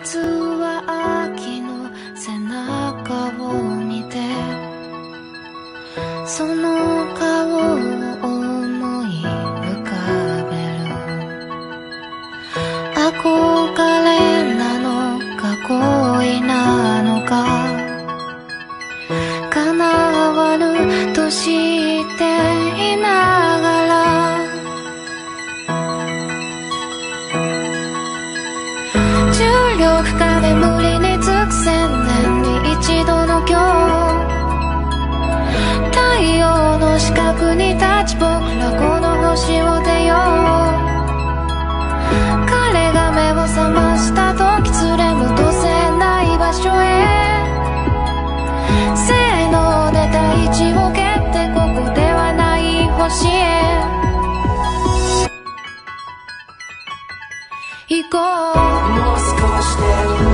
つは秋の背中を見てその顔を思い浮かべる。憧れなのか恋なのか叶わぬと知っていながら重力か眠りにつく千年に一度の今日太陽の四角に立ち僕らこの星を出よう。彼が目を覚ました時連れ戻せない場所へせーので大地を蹴ってここではない星へ行こう。もう少しで